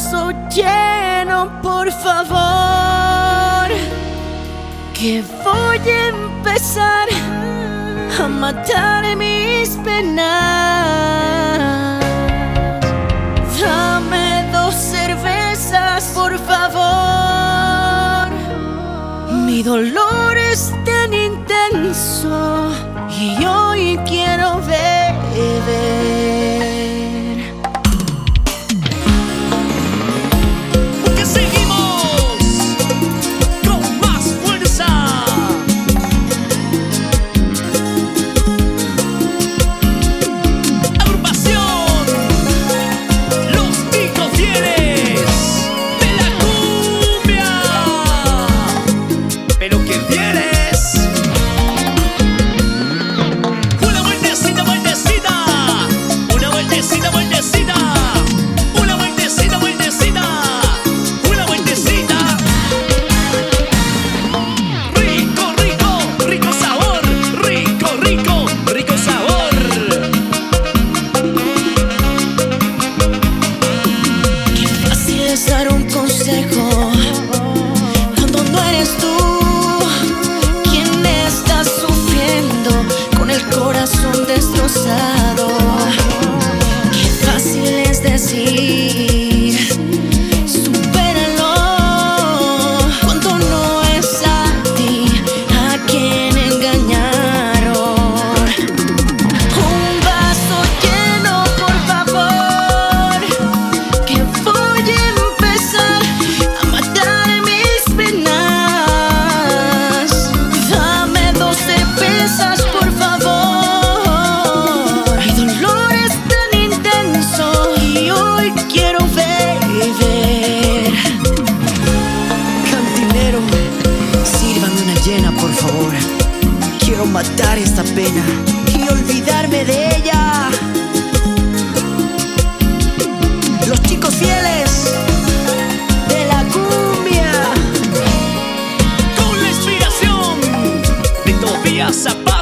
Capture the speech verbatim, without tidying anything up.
vaso lleno, por favor, que voy a empezar a matar mis penas. Dame dos cervezas, por favor. Mi dolor es tan intenso y hoy quiero beber. Dar un consejo cuando no eres tú quien está sufriendo con el corazón destrozado. Qué fácil es decir supéralo cuando no es a ti a quien engañaron. Un vaso lleno, por favor, que voy a por favor, quiero matar esta pena y olvidarme de ella. Los chicos fieles de la cumbia, con la inspiración de Tobias Zapata.